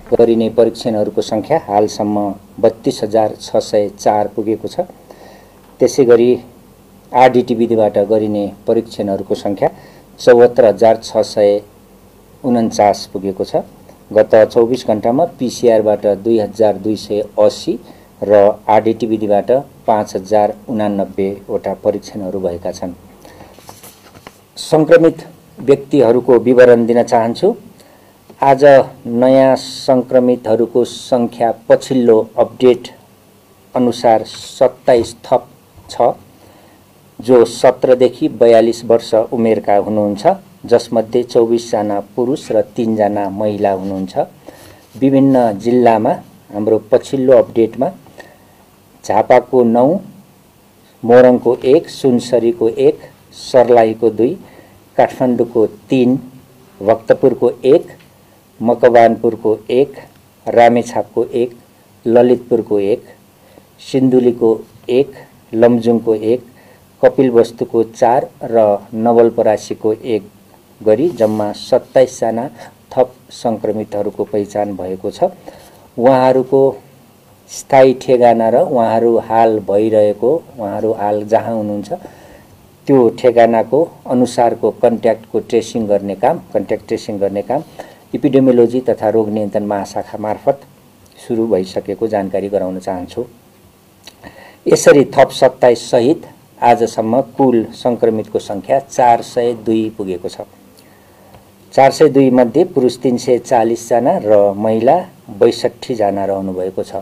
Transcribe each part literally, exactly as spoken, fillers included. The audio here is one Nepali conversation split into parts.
गरिने परीक्षणहरूको सङ्ख्या हालसम्म बत्तीस हजार छ सय चार पुगेको छ। त्यसै गरी आरडिटी विधिबाट गरिने परीक्षणहरूको सङ्ख्या चौहत्तर हजार छ सय उन्चास पुगेको छ। गत चौबिस घण्टामा पिसिआरबाट दुई हजार दुई सय अस्सी र आरडिटी विधिबाट पाँच हजार उनानब्बेवटा परीक्षणहरू भएका छन्। सङ्क्रमित व्यक्तिहरूको विवरण दिन चाहन्छु। आज नयाँ सङ्क्रमितहरूको सङ्ख्या पछिल्लो अपडेट अनुसार सत्ताइस थप छ, जो सत्रदेखि बयालीस वर्ष उमेरका हुनुहुन्छ, जसमध्ये चौबिस जना पुरुष र तीन जना महिला हुनुहुन्छ। विभिन्न जिल्लामा हाम्रो पछिल्लो अपडेटमा झापाको नौ, मोरङको एक, सुनसरीको एक, सर्लाहीको दुई, काठमाडौँको तीन, भक्तपुरको एक, मकवानपुरको एक, रामेछापको एक, ललितपुरको एक, सिन्धुलीको एक, लमजुङको एक, कपिलवस्तुको चार र नवलपरासीको एक गरी जम्मा सत्ताइस जना थप सङ्क्रमितहरूको पहिचान भएको छ। उहाँहरूको स्थायी ठेगाना र उहाँहरू हाल भइरहेको उहाँहरू हाल जहाँ हुनुहुन्छ त्यो ठेगानाको अनुसारको कन्ट्याक्टको ट्रेसिङ गर्ने काम कन्ट्याक्ट ट्रेसिङ गर्ने काम एपिडेमियोलोजी तथा रोग नियन्त्रण महाशाखा मार्फत सुरु भइसकेको जानकारी गराउन चाहन्छु। यसरी थप सत्ताइस सहित आजसम्म कुल सङ्क्रमितको सङ्ख्या चार सय दुई पुगेको छ। चार सय दुई मध्ये पुरुष तीन सय चालिस जना र महिला बैसठी जना रहनुभएको छ।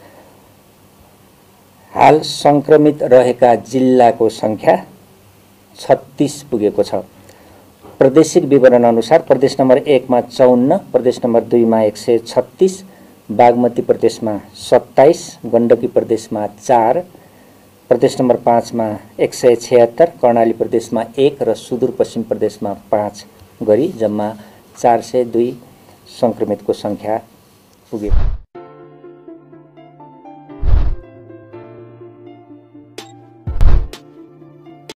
हाल सङ्क्रमित रहेका जिल्लाको सङ्ख्या छत्तीस पुगेको छ। प्रादेशिक विवरण अनुसार प्रदेश नम्बर एकमा चौन्न, प्रदेश नम्बर दुईमा एक सय छत्तीस, बागमती प्रदेशमा सत्ताइस, गण्डकी प्रदेशमा चार, प्रदेश नम्बर पाँचमा एक सय छिहत्तर, कर्णाली प्रदेशमा एक र सुदूरपश्चिम प्रदेशमा पाँच गरी जम्मा चार सय दुई सङ्क्रमितको सङ्ख्या पुगेको।